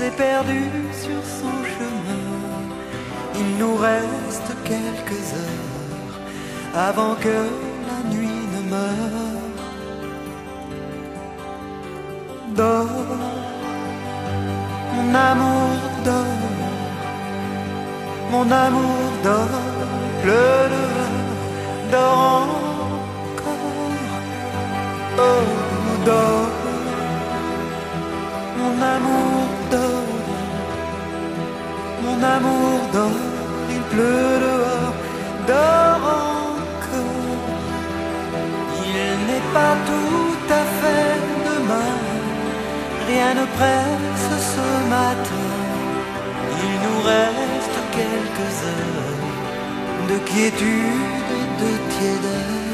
s'est perdu sur son chemin. Il nous reste quelques heures avant que la nuit ne meure. Dors, mon amour dort, mon amour dort, pleure, dors encore, oh dors, mon amour dort, mon amour dort, il pleut dehors, dors encore. Il n'est pas tout à fait demain, rien ne presse ce matin. Il nous reste quelques heures de quiétude et de tiédeur.